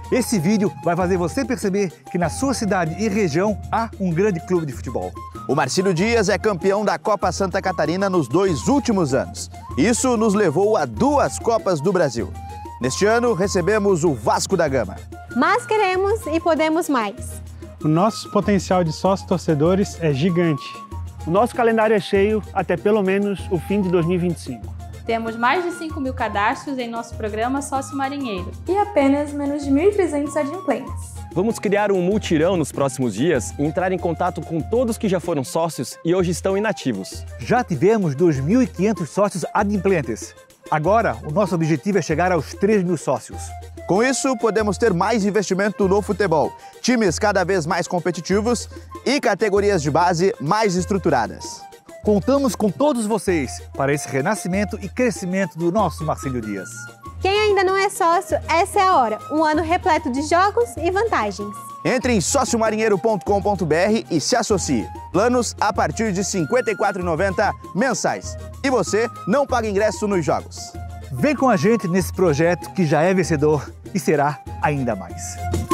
Esse vídeo vai fazer você perceber que na sua cidade e região há um grande clube de futebol. O Marcílio Dias é campeão da Copa Santa Catarina nos 2 últimos anos. Isso nos levou a 2 Copas do Brasil. Neste ano, recebemos o Vasco da Gama. Mas queremos e podemos mais. O nosso potencial de sócios-torcedores é gigante. O nosso calendário é cheio até pelo menos o fim de 2025. Temos mais de 5.000 cadastros em nosso programa Sócio Marinheiro. E apenas menos de 1.300 adimplentes. Vamos criar um mutirão nos próximos dias e entrar em contato com todos que já foram sócios e hoje estão inativos. Já tivemos 2.500 sócios adimplentes. Agora, o nosso objetivo é chegar aos 3.000 sócios. Com isso, podemos ter mais investimento no futebol, times cada vez mais competitivos e categorias de base mais estruturadas. Contamos com todos vocês para esse renascimento e crescimento do nosso Marcílio Dias. Quem ainda não é sócio, essa é a hora. Um ano repleto de jogos e vantagens. Entre em sociomarinheiro.com.br e se associe. Planos a partir de R$ 54,90 mensais. E você não paga ingresso nos jogos. Vem com a gente nesse projeto que já é vencedor e será ainda mais.